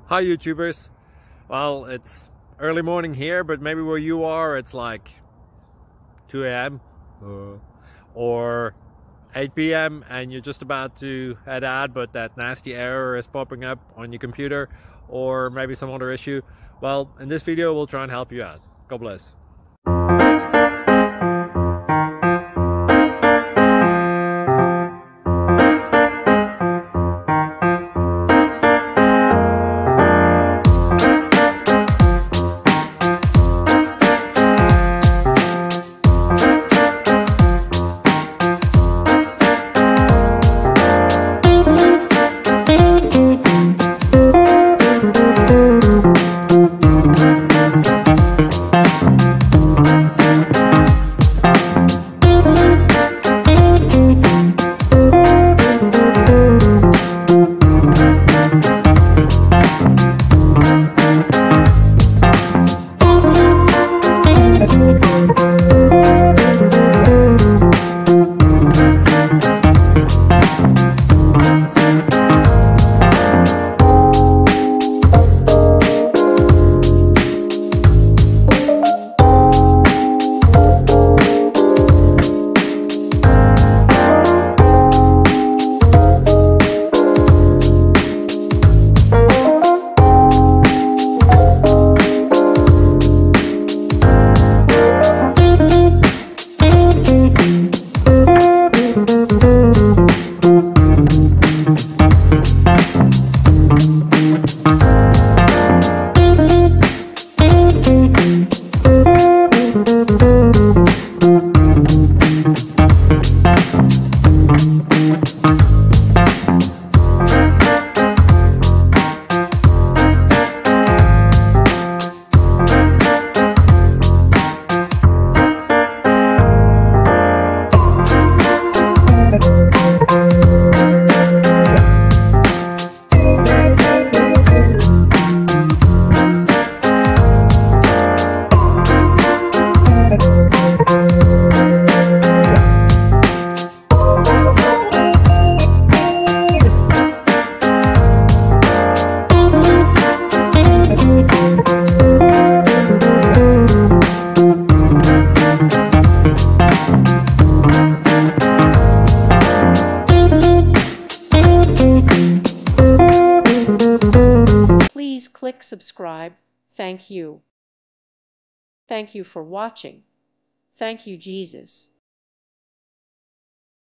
Hi YouTubers. Well, it's early morning here, but maybe where you are it's like 2 a.m. or 8 p.m. and you're just about to head out, but that nasty error is popping up on your computer, or maybe some other issue. Well, in this video we'll try and help you out. God bless. Please click subscribe. Thank you. Thank you for watching. Thank you, Jesus.